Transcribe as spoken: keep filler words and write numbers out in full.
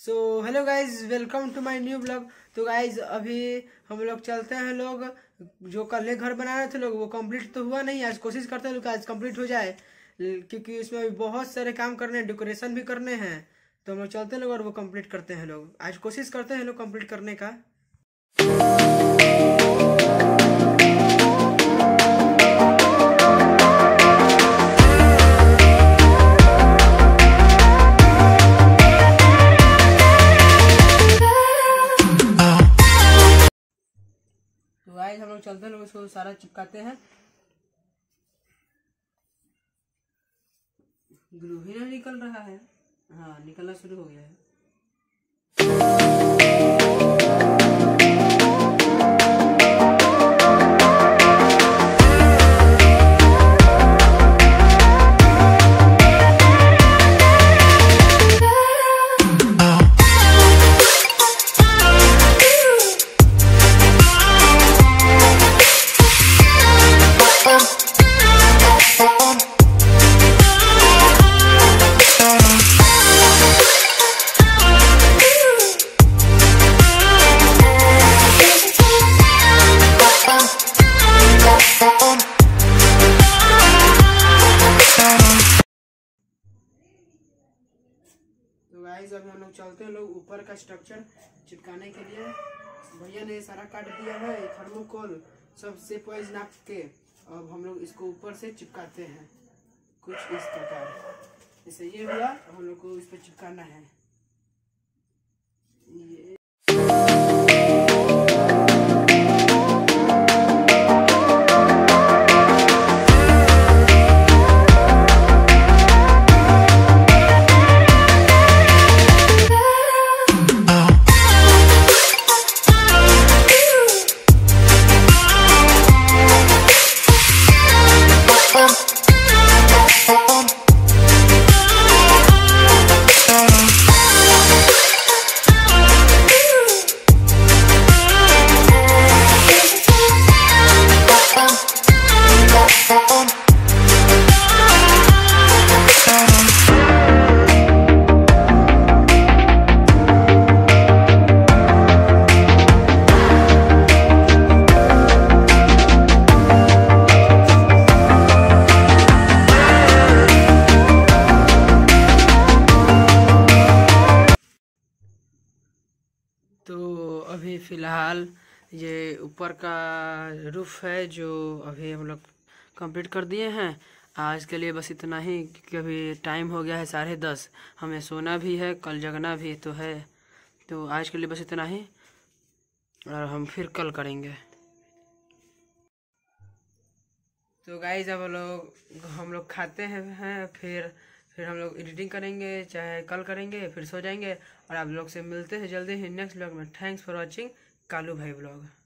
So hello guys, welcome to my new blog. तो guys अभी हम लोग चलते हैं। लोग जो कल घर बना रहे थे लोग, वो कंप्लीट तो हुआ नहीं। आज कोशिश करते हैं लोग आज कंप्लीट हो जाए, क्योंकि उसमें अभी बहुत सारे काम करने हैं, डेकोरेशन भी करने हैं। तो हम लोग चलते हैं लोग और वो कंप्लीट करते हैं। लोग आज कोशिश करते हैं लोग कंप्लीट करने का। तो गाइस हम लोग चलते हैं लोग इसको सारा चिपकाते हैं। ग्लू ही नहीं निकल रहा है। हाँ, निकलना शुरू हो गया है। तो गाइस अभी हम लोग चलते हैं लोग ऊपर का स्ट्रक्चर चिपकाने के लिए। भैया ने सारा काट दिया है, थर्मोकोल सब शेप वाइज नाप के। अब हम लोग इसको ऊपर से चिपकाते हैं कुछ इस प्रकार। जैसे ये हुआ, हम लोग को इस पर चिपकाना है। ये तो अभी फ़िलहाल ये ऊपर का रूफ है जो अभी हम लोग कंप्लीट कर दिए हैं। आज के लिए बस इतना ही, क्योंकि अभी टाइम हो गया है साढ़े दस। हमें सोना भी है, कल जगना भी तो है। तो आज के लिए बस इतना ही, और हम फिर कल करेंगे। तो गाइस अब लोग हम लोग खाते हैं, हैं फिर फिर हम लोग एडिटिंग करेंगे, चाहे कल करेंगे, फिर सो जाएंगे। और आप लोग से मिलते हैं जल्दी ही नेक्स्ट ब्लॉग में। थैंक्स फॉर वॉचिंग कालू भाई ब्लॉग।